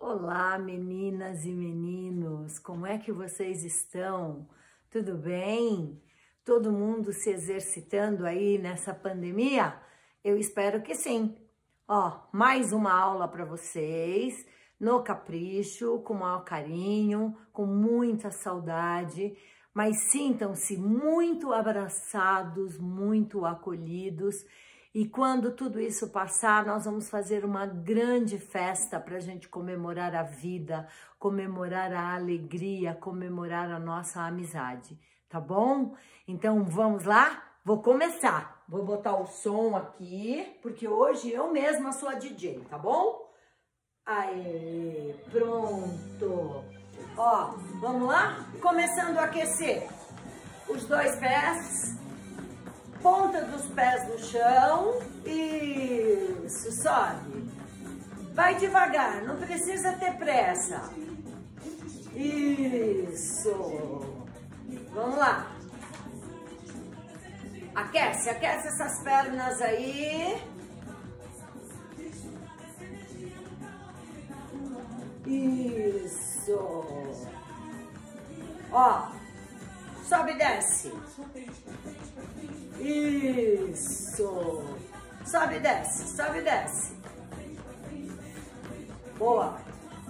Olá, meninas e meninos, como é que vocês estão? Tudo bem? Todo mundo se exercitando aí nessa pandemia? Eu espero que sim. Ó, mais uma aula para vocês, no capricho, com o maior carinho, com muita saudade, mas sintam-se muito abraçados, muito acolhidos. E quando tudo isso passar, nós vamos fazer uma grande festa para a gente comemorar a vida, comemorar a alegria, comemorar a nossa amizade, tá bom? Então vamos lá? Vou começar. Vou botar o som aqui, porque hoje eu mesma sou a DJ, tá bom? Aê, pronto. Ó, vamos lá? Começando a aquecer os dois pés. Ponta dos pés no chão, isso, sobe. Vai devagar, não precisa ter pressa. Isso. Vamos lá. Aquece essas pernas aí. Isso. Ó, sobe e desce. Isso. Sobe e desce, sobe e desce. Boa.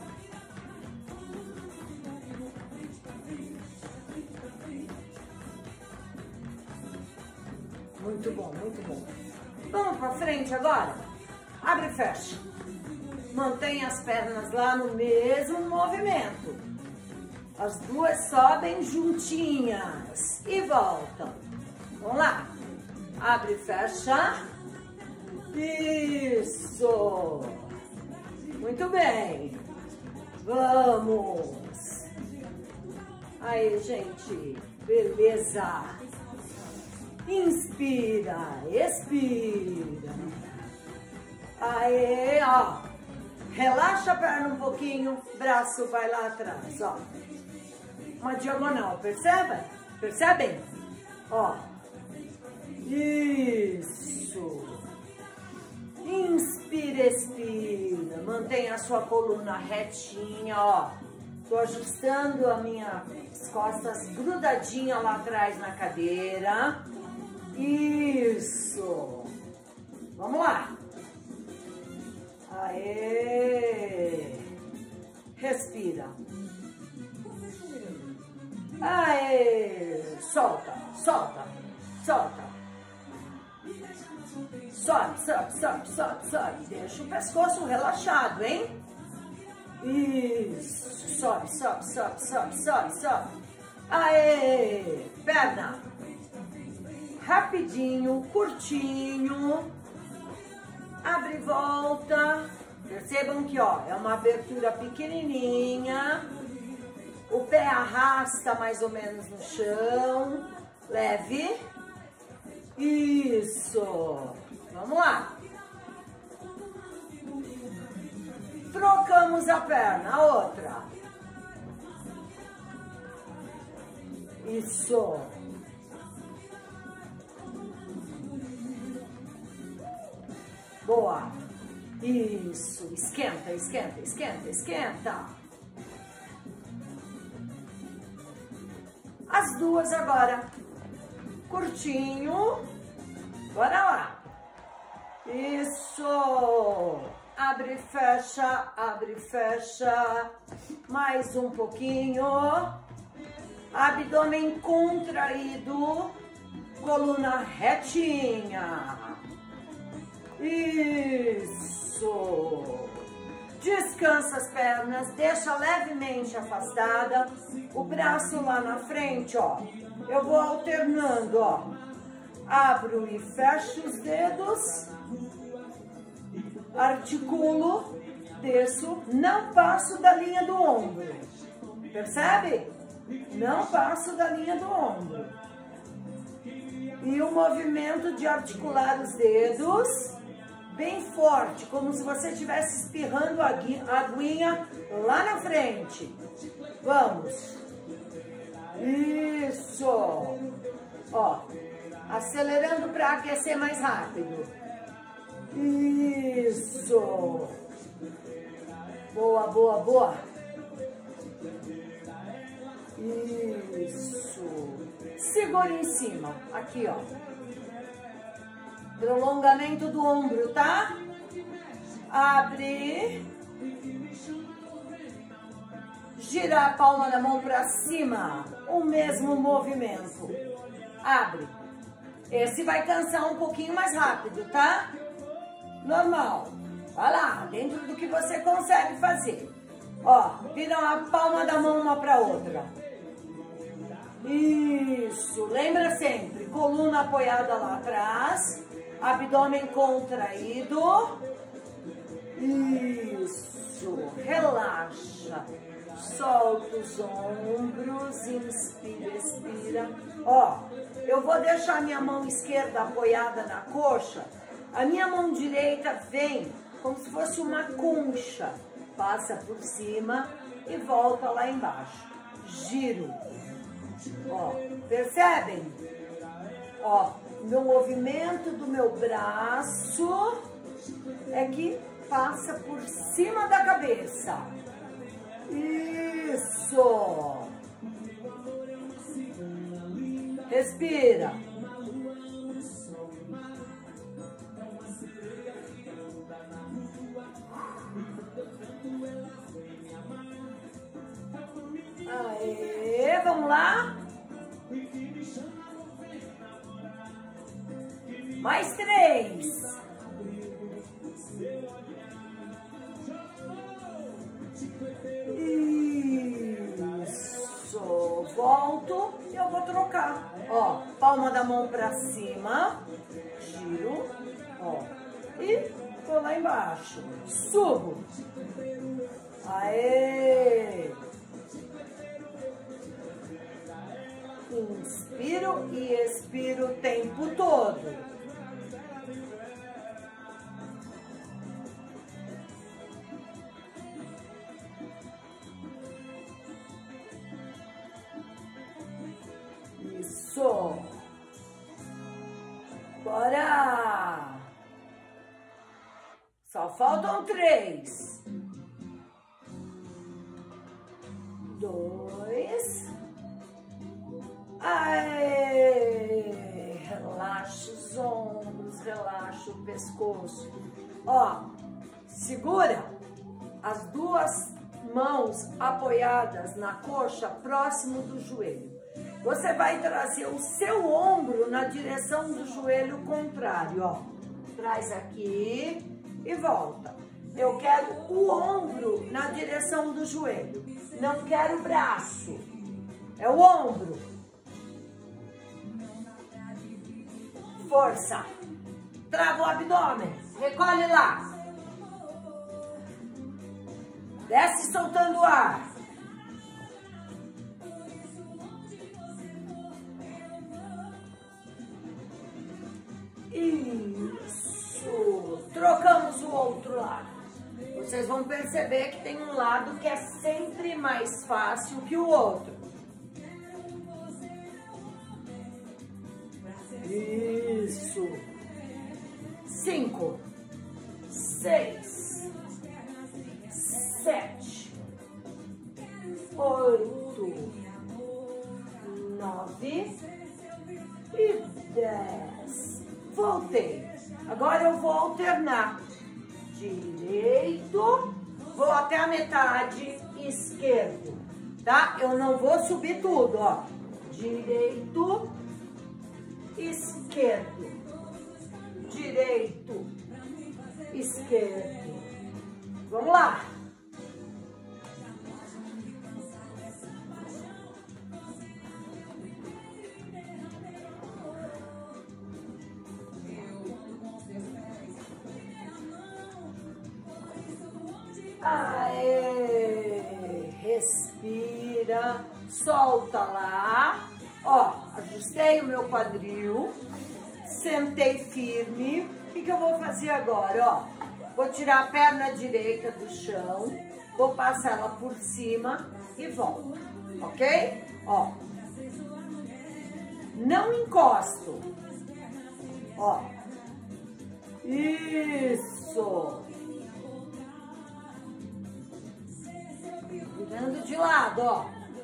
Muito bom, muito bom. Vamos para frente agora? Abre e fecha. Mantém as pernas lá no mesmo movimento. As duas sobem juntinhas e voltam. Vamos lá. Abre e fecha. Isso. Muito bem. Vamos. Aí, gente. Beleza. Inspira, expira. Aí, ó. Relaxa a perna um pouquinho. Braço vai lá atrás, ó. Uma diagonal, percebe? Percebem? Ó. Isso. Inspira, expira. Mantenha a sua coluna retinha, ó. Tô ajustando as minhas costas grudadinha lá atrás na cadeira. Isso. Vamos lá. Aê. Respira. Aê. Solta, solta, solta. Sobe, sobe, sobe, sobe, sobe. Deixa o pescoço relaxado, hein? Isso. Sobe, sobe, sobe, sobe, sobe, sobe. Aê! Perna. Rapidinho, curtinho. Abre e volta. Percebam que, ó, é uma abertura pequenininha. O pé arrasta mais ou menos no chão. Leve. Isso. Vamos lá. Trocamos a perna, a outra. Isso. Boa. Isso. Esquenta, esquenta, esquenta, esquenta. As duas agora. Curtinho. Bora lá. Isso. Abre e fecha, abre e fecha. Mais um pouquinho. Abdômen contraído. Coluna retinha. Isso. Descansa as pernas, deixa levemente afastada. O braço lá na frente, ó. Eu vou alternando, ó. Abro e fecho os dedos. Articulo, desço, não passo da linha do ombro. Percebe? Não passo da linha do ombro. E o movimento de articular os dedos bem forte, como se você estivesse espirrando a aguinha lá na frente. Vamos. Isso. Ó, acelerando para aquecer mais rápido. Isso. Boa, boa, boa. Isso. Segura em cima. Aqui, ó. Prolongamento do ombro, tá? Abre. Gira a palma da mão pra cima. O mesmo movimento. Abre. Esse vai cansar um pouquinho mais rápido, tá? Normal. Vai lá, dentro do que você consegue fazer. Ó, vira a palma da mão uma pra outra. Isso. Lembra sempre, coluna apoiada lá atrás. Abdômen contraído. Isso. Relaxa. Solta os ombros. Inspira, expira. Ó, eu vou deixar minha mão esquerda apoiada na coxa. A minha mão direita vem como se fosse uma concha. Passa por cima e volta lá embaixo. Giro. Ó, percebem? Ó, meu movimento do meu braço é que passa por cima da cabeça. Isso. Respira. Aê, vamos lá? Mais 3. Isso. Volto e eu vou trocar. Ó, palma da mão pra cima. Giro. Ó. E tô lá embaixo. Subo. Aê. Inspiro e expiro o tempo todo. Isso. Bora. Só faltam 3. 2. Aê! Relaxa os ombros, relaxa o pescoço. Ó, segura as duas mãos apoiadas na coxa, próximo do joelho. Você vai trazer o seu ombro na direção do joelho contrário, ó. Traz aqui e volta. Eu quero o ombro na direção do joelho. Não quero o braço. É o ombro. Força. Trava o abdômen. Recolhe lá. Desce soltando o ar. Isso. Trocamos o outro lado. Vocês vão perceber que tem um lado que é sempre mais fácil que o outro. Isso. 5, 6, 7, 8, 9 e 10. Voltei. Agora eu vou alternar. Direito, vou até a metade, esquerdo, tá? Eu não vou subir tudo, ó. Direito, esquerdo, direito, esquerdo. Vamos lá. Aê, respira, solta lá. Ó, ajustei o meu quadril, sentei firme. O que eu vou fazer agora, ó? Vou tirar a perna direita do chão, vou passar ela por cima e volto, ok? Ó, não encosto, ó, isso. Virando de lado, ó.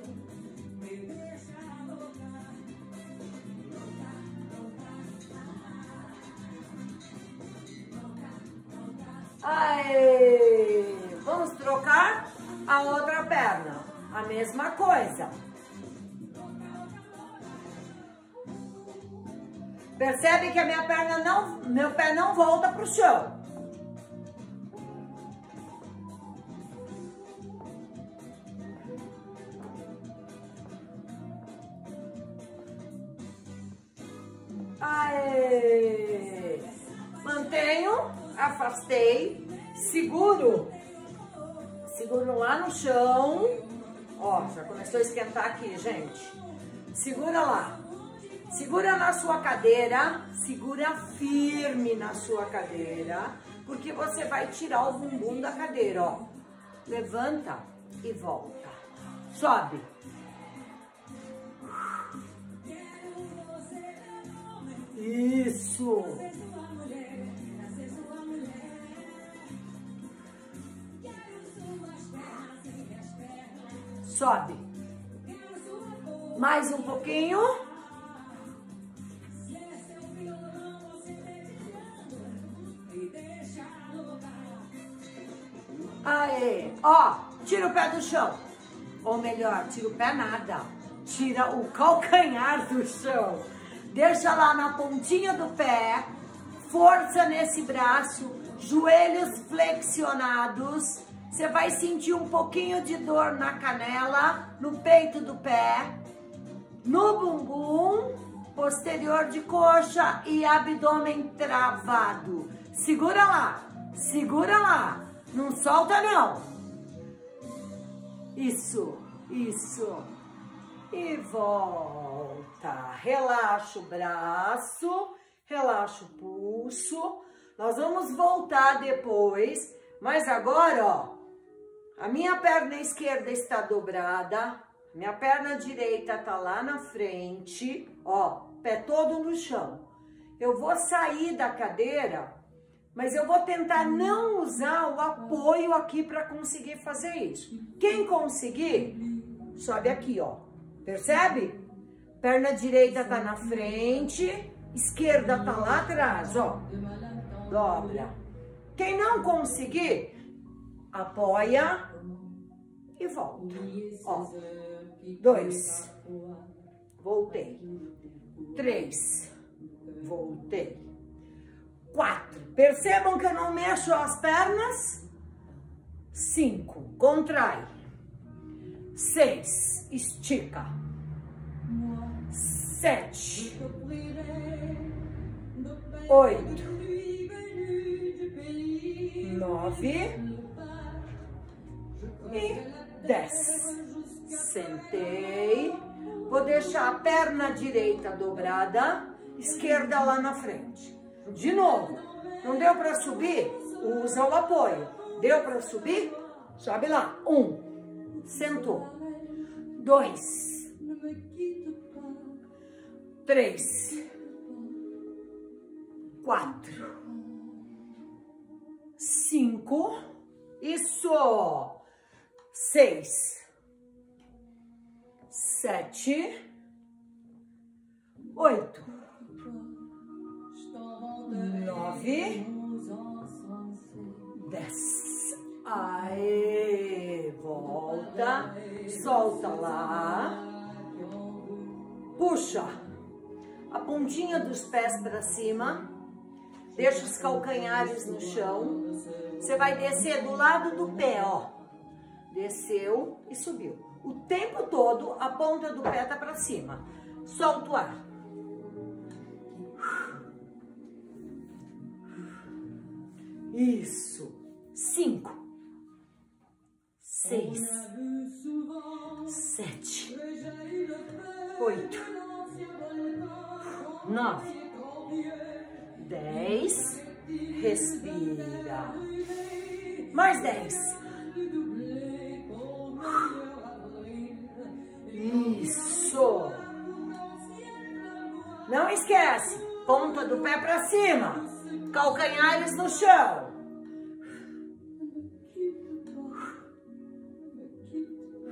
Aê! Vamos trocar a outra perna. A mesma coisa. Percebe que a minha perna não, meu pé não volta pro chão. Aê! Mantenho, afastei, seguro lá no chão. Ó, já começou a esquentar aqui, gente. Segura lá. Segura na sua cadeira, segura firme na sua cadeira, porque você vai tirar o bumbum da cadeira, ó. Levanta e volta. Sobe. Isso. Sobe. Mais um pouquinho. Aê. Ó, tira o pé do chão. Ou melhor, tira o pé nada. Tira o calcanhar do chão. Deixa lá na pontinha do pé. Força nesse braço. Joelhos flexionados. Você vai sentir um pouquinho de dor na canela, no peito do pé, no bumbum, posterior de coxa e abdômen travado. Segura lá, não solta não. Isso. E volta. Relaxa o braço, relaxa o pulso. Nós vamos voltar depois, mas agora, ó. A minha perna esquerda está dobrada, minha perna direita tá lá na frente, ó, pé todo no chão. Eu vou sair da cadeira, mas eu vou tentar não usar o apoio aqui para conseguir fazer isso. Quem conseguir, sobe aqui, ó. Percebe? Perna direita tá na frente, esquerda tá lá atrás, ó. Dobra. Quem não conseguir, apoia e volta. Ó, 2, voltei. 3, voltei. 4, percebam que eu não mexo as pernas. 5, contrai. 6, estica. 7, 8, 9 e 10. Sentei. Vou deixar a perna direita dobrada, esquerda lá na frente. De novo. Não deu para subir? Usa o apoio. Deu para subir? Sobe lá. 1. Sentou. 2. 3. 4. 5. Isso. 6, 7, 8, 9, 10. Aê, volta, solta lá, puxa a pontinha dos pés para cima, deixa os calcanhares no chão. Você vai descer do lado do pé, ó. Desceu e subiu. O tempo todo a ponta do pé tá para cima. Solta o ar. Isso. 5, 6, 7, 8, 9, 10. Respira. Mais 10. Isso. Não esquece. Ponta do pé para cima. Calcanhares no chão.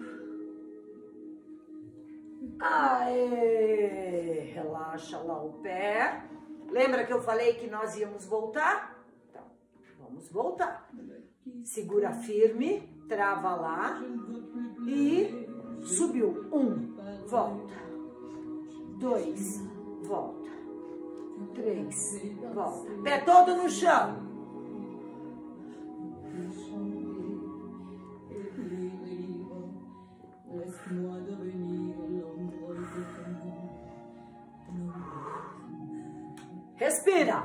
Aê! Relaxa lá o pé. Lembra que eu falei que nós íamos voltar? Então, vamos voltar. Segura firme, trava lá e subiu. 1, volta. 2, volta. 3, volta. Pé todo no chão. Respira.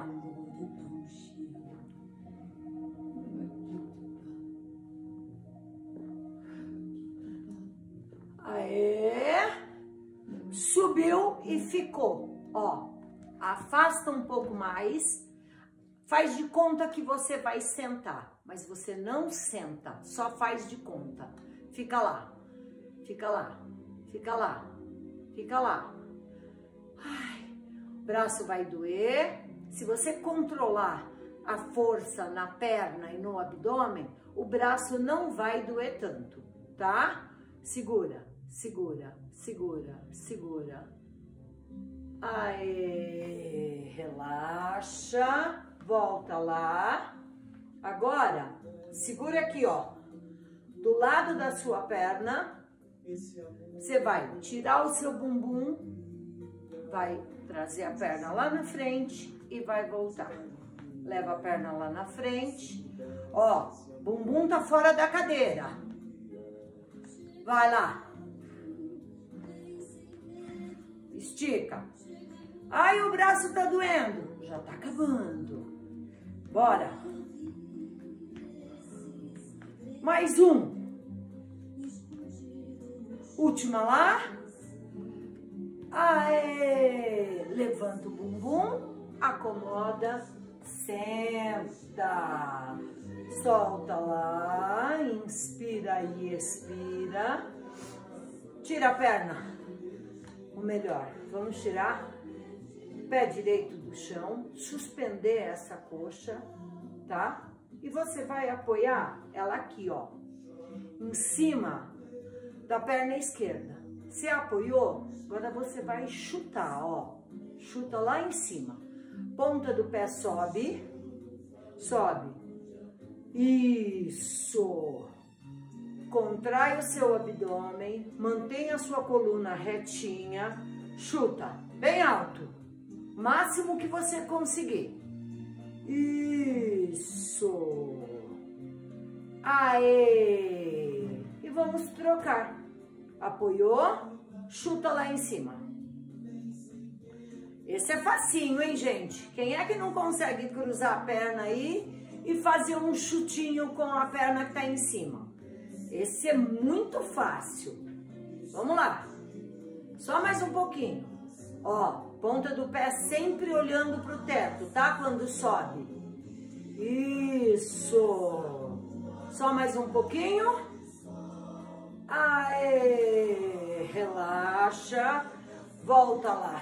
Aê. Subiu e ficou. Ó, afasta um pouco mais. Faz de conta que você vai sentar, mas você não senta, só faz de conta. Fica lá, fica lá, fica lá, fica lá. Ai, o braço vai doer. Se você controlar a força na perna e no abdômen, o braço não vai doer tanto, tá? Segura, segura, segura, segura. Aê, relaxa, volta lá. Agora, segura aqui, ó, do lado da sua perna. Você vai tirar o seu bumbum, vai trazer a perna lá na frente e vai voltar. Leva a perna lá na frente. Ó, bumbum tá fora da cadeira. Vai lá. Estica. Ai, o braço tá doendo. Já tá acabando. Bora. Mais um. Última lá. Aê! Levanta o bumbum, acomoda, senta. Solta lá, inspira e expira. Tira a perna. O melhor, vamos tirar o pé direito do chão, suspender essa coxa, tá? E você vai apoiar ela aqui, ó, em cima da perna esquerda. Você apoiou? Agora você vai chutar, ó. Chuta lá em cima. Ponta do pé sobe. Sobe. Isso. Contrai o seu abdômen. Mantenha a sua coluna retinha. Chuta. Bem alto. Máximo que você conseguir. Isso. Aê. E vamos trocar. Apoiou, chuta lá em cima. Esse é facinho, hein, gente? Quem é que não consegue cruzar a perna aí e fazer um chutinho com a perna que tá em cima? Esse é muito fácil. Vamos lá. Só mais um pouquinho. Ó, ponta do pé sempre olhando pro teto, tá? Quando sobe. Isso. Só mais um pouquinho. Aê, relaxa, volta lá,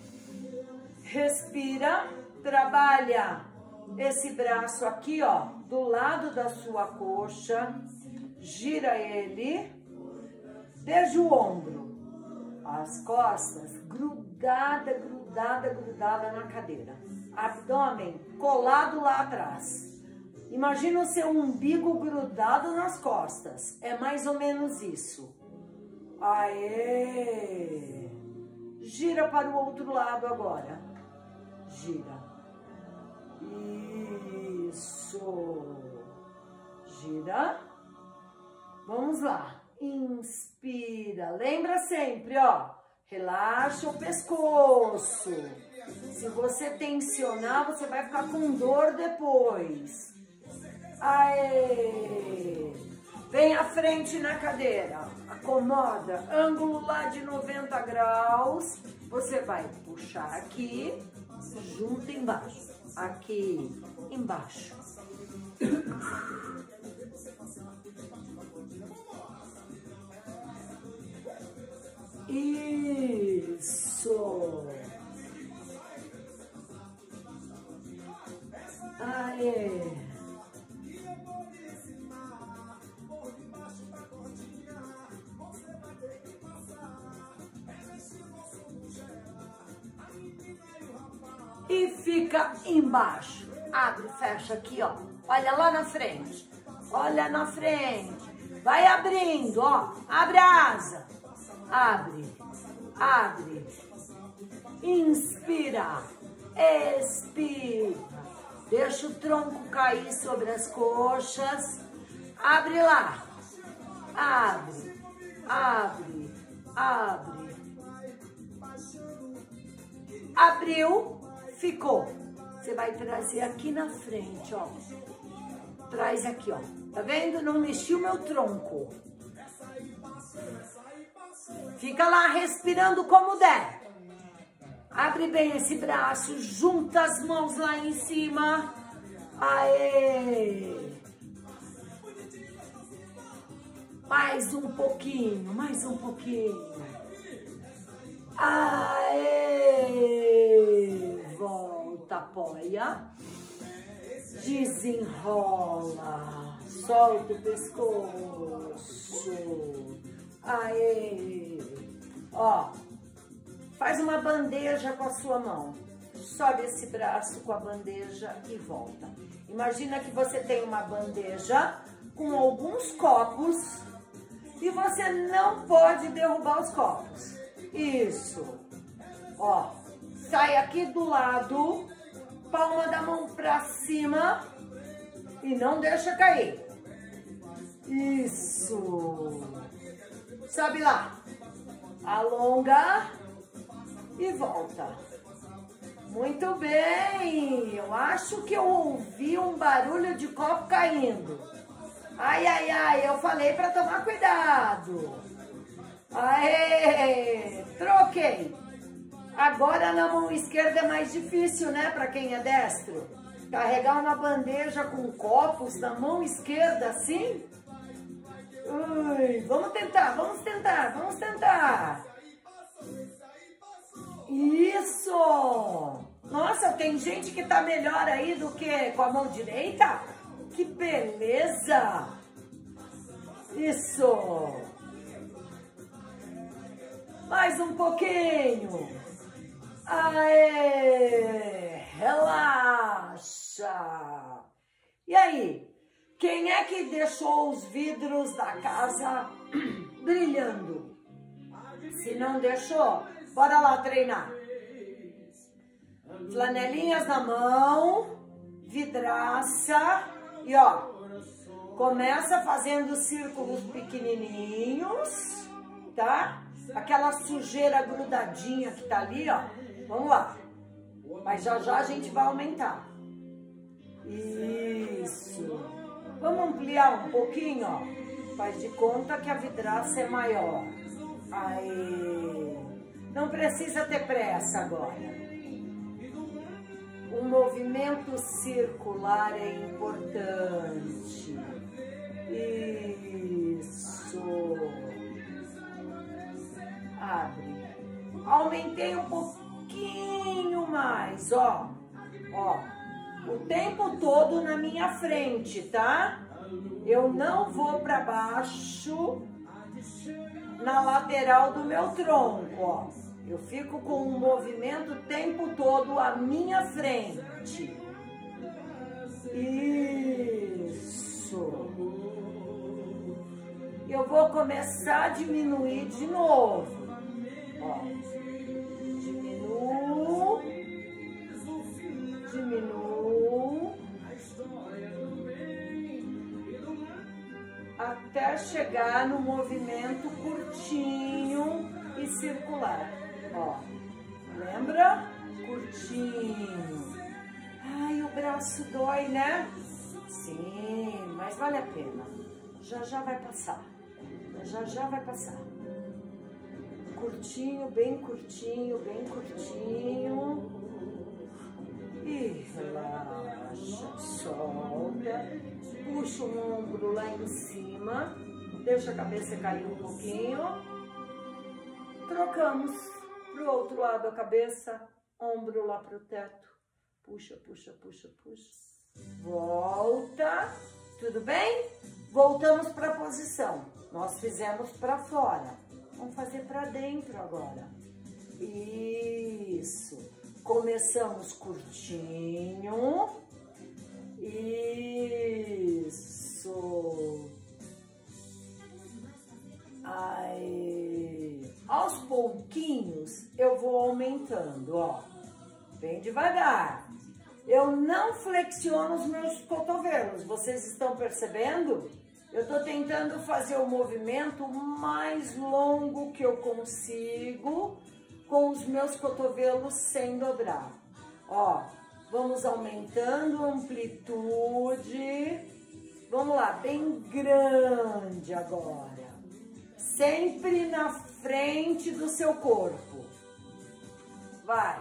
respira, trabalha esse braço aqui, ó, do lado da sua coxa, gira ele, desde o ombro, as costas grudada, grudada, grudada na cadeira, abdômen colado lá atrás. Imagina o seu umbigo grudado nas costas. É mais ou menos isso. Aê! Gira para o outro lado agora. Gira. Isso. Gira. Vamos lá. Inspira. Lembra sempre, ó. Relaxa o pescoço. Se você tensionar, você vai ficar com dor depois. Aê! Vem à frente na cadeira, acomoda, ângulo lá de 90 graus, você vai puxar aqui, junto embaixo, aqui embaixo. Isso! Aê! e fica embaixo. Abre, fecha aqui, ó. Olha lá na frente. Olha na frente. Vai abrindo, ó. Abre a asa. Abre. Abre. Inspira. Expira. Deixa o tronco cair sobre as coxas. Abre lá. Abre. Abre. Abre. Abriu. Ficou. Você vai trazer aqui na frente, ó. Traz aqui, ó. Tá vendo? Não mexi o meu tronco. Fica lá respirando como der. Abre bem esse braço, junta as mãos lá em cima. Aê! Mais um pouquinho, mais um pouquinho. Aê! Volta, apoia. Desenrola. Solta o pescoço. Aê! Ó. Faz uma bandeja com a sua mão. Sobe esse braço com a bandeja e volta. Imagina que você tem uma bandeja com alguns copos e você não pode derrubar os copos. Isso. Ó, sai aqui do lado, palma da mão pra cima e não deixa cair. Isso. Sobe lá. Alonga. E volta. Muito bem. Eu acho que eu ouvi um barulho de copo caindo. Ai, ai, ai. Eu falei para tomar cuidado. Aê. Troquei. Agora na mão esquerda é mais difícil, né? Para quem é destro. Carregar uma bandeja com copos na mão esquerda assim. Ui, vamos tentar, vamos tentar, vamos tentar. Isso! Nossa, tem gente que tá melhor aí do que com a mão direita? Que beleza! Isso! Mais um pouquinho! Aê! Relaxa! E aí? Quem é que deixou os vidros da casa brilhando? Se não deixou, bora lá treinar. Flanelinhas na mão, vidraça e ó, começa fazendo círculos pequenininhos, tá? Aquela sujeira grudadinha que tá ali, ó, vamos lá. Mas já já a gente vai aumentar. Isso. Vamos ampliar um pouquinho, ó. Faz de conta que a vidraça é maior. Aí. Não precisa ter pressa agora. O movimento circular é importante. Isso. Abre. Aumentei um pouquinho mais, ó. Ó. O tempo todo na minha frente, tá? Eu não vou para baixo na lateral do meu tronco, ó. Eu fico com o movimento o tempo todo à minha frente. Isso. Eu vou começar a diminuir de novo. Ó. Diminuo. Diminuo. Até chegar no movimento curtinho e circular. Ó, lembra? Curtinho. Ai, o braço dói, né? Sim, mas vale a pena. Já já vai passar. Já já vai passar. Curtinho, bem curtinho, bem curtinho. E relaxa, solta. Puxa o ombro lá em cima. Deixa a cabeça cair um pouquinho. Trocamos pro outro lado a cabeça. Ombro lá pro teto. Puxa, puxa, puxa, puxa. Volta. Tudo bem? Voltamos para a posição. Nós fizemos para fora. Vamos fazer para dentro agora. Isso. Começamos curtinho. Isso. Aí. Aos pouquinhos eu vou aumentando, ó. Bem devagar. Eu não flexiono os meus cotovelos. Vocês estão percebendo? Eu tô tentando fazer o movimento mais longo que eu consigo com os meus cotovelos sem dobrar. Ó, vamos aumentando a amplitude. Vamos lá, bem grande agora. Sempre na frente do seu corpo. Vai.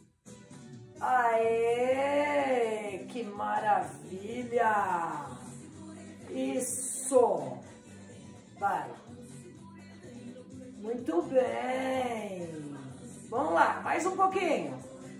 Aê, que maravilha! Isso! Vai. Muito bem. Vamos lá, mais um pouquinho.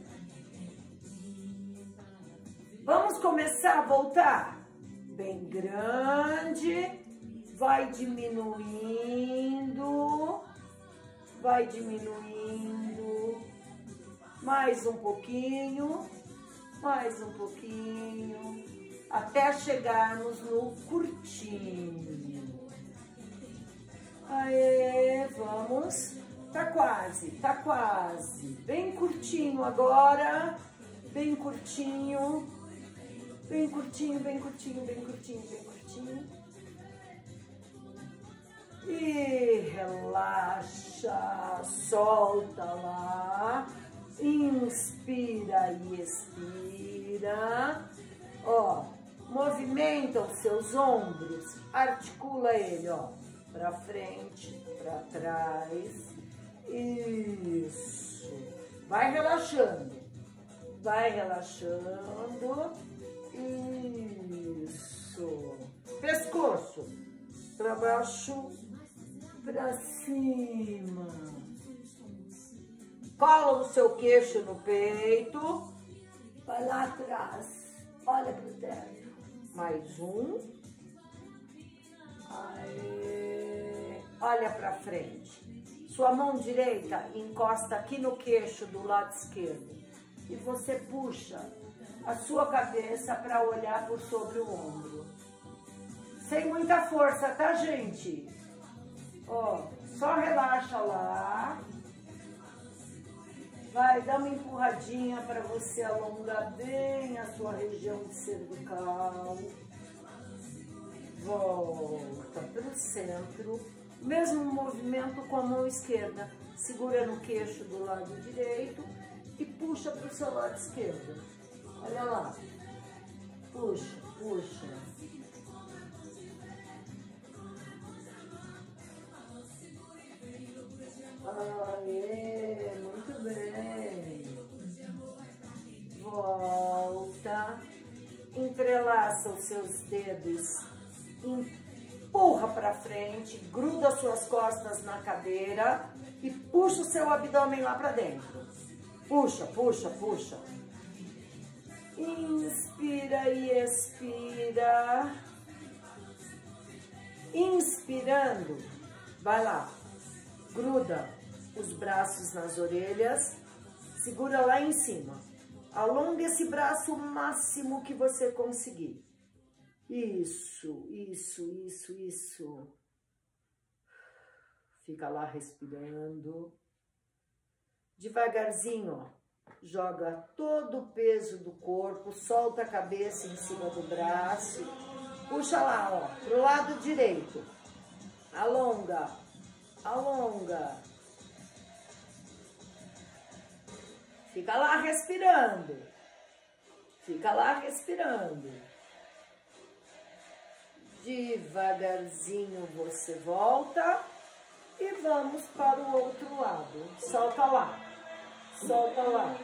Vamos começar a voltar. Bem grande. Vai diminuindo. Vai diminuindo. Mais um pouquinho. Mais um pouquinho. Até chegarmos no curtinho. Aê, vamos. Tá quase, tá quase. Bem curtinho agora. Bem curtinho. Bem curtinho, bem curtinho, bem curtinho, bem curtinho. E relaxa, solta lá. Inspira e expira. Ó, movimenta os seus ombros. Articula ele, ó. Pra frente, pra trás. Isso. Vai relaxando. Vai relaxando. Isso. Pescoço. Pra baixo, pra cima. Cola o seu queixo no peito. Vai lá atrás. Olha pro teto. Mais um. Aê. Olha pra frente. Sua mão direita encosta aqui no queixo do lado esquerdo. E você puxa a sua cabeça para olhar por sobre o ombro. Sem muita força, tá, gente? Ó, só relaxa lá. Vai, dá uma empurradinha para você alongar bem a sua região cervical. Volta para o centro. Mesmo movimento com a mão esquerda. Segura no queixo do lado direito e puxa para o seu lado esquerdo. Olha lá. Puxa, puxa. Aê, muito bem. Volta. Entrelaça os seus dedos. Empurra para frente, gruda suas costas na cadeira e puxa o seu abdômen lá para dentro. Puxa, puxa, puxa. Inspira e expira. Inspirando, vai lá. Gruda os braços nas orelhas, segura lá em cima. Alonga esse braço o máximo que você conseguir. Isso, isso, isso, isso. Fica lá respirando. Devagarzinho, ó. Joga todo o peso do corpo, solta a cabeça em cima do braço. Puxa lá, ó, pro lado direito. Alonga, alonga. Fica lá respirando. Fica lá respirando. Devagarzinho você volta e vamos para o outro lado. Solta lá. Solta lá.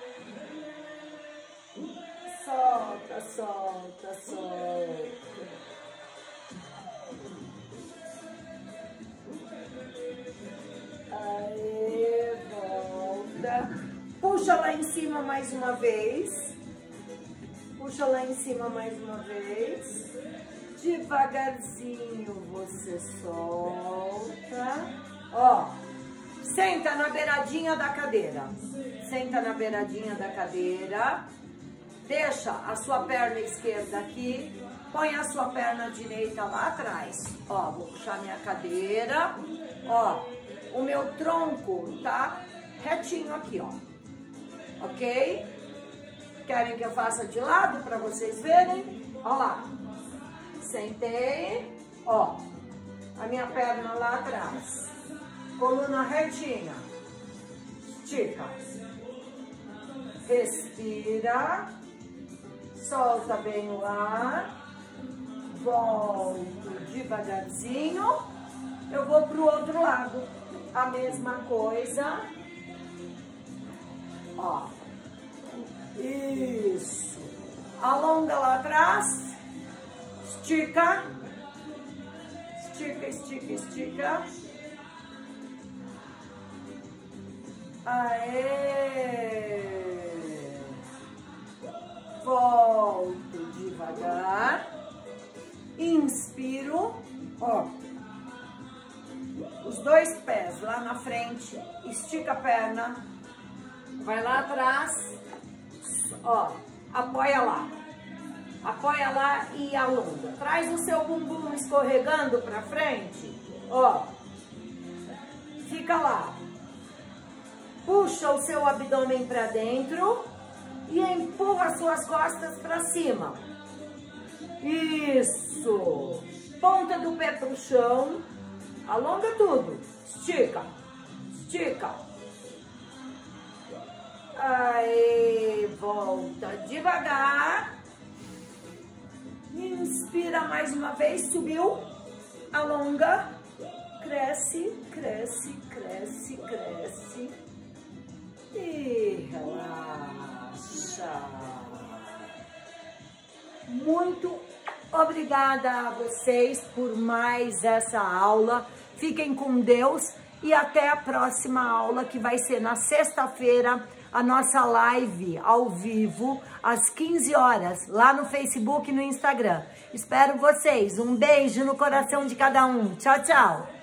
Solta, solta, solta. Aê, volta. Puxa lá em cima mais uma vez. Puxa lá em cima mais uma vez. Devagarzinho você solta. Ó, senta na beiradinha da cadeira. Senta na beiradinha da cadeira. Deixa a sua perna esquerda aqui. Põe a sua perna direita lá atrás. Ó, vou puxar minha cadeira. Ó, o meu tronco tá retinho aqui, ó. Ok? Querem que eu faça de lado para vocês verem? Ó lá. Sentei. Ó, a minha perna lá atrás. Coluna retinha. Estica. Respira. Solta bem o ar. Volto devagarzinho. Eu vou pro outro lado. A mesma coisa. Ó. Isso. Alonga lá atrás. Estica. Estica, estica, estica. Aê. Volto devagar. Inspiro. Ó. Os dois pés lá na frente. Estica a perna. Vai lá atrás. Ó. Apoia lá. Apoia lá e alonga. Traz o seu bumbum escorregando pra frente. Ó. Fica lá. Puxa o seu abdômen pra dentro e empurra suas costas pra cima. Isso. Ponta do pé pro chão. Alonga tudo. Estica. Estica. Aí, volta devagar. Inspira mais uma vez, subiu. Alonga. Cresce, cresce, cresce, cresce. E relaxa. Muito obrigada a vocês por mais essa aula. Fiquem com Deus e até a próxima aula, que vai ser na sexta-feira, a nossa live ao vivo, às 15 horas, lá no Facebook e no Instagram. Espero vocês. Um beijo no coração de cada um. Tchau, tchau.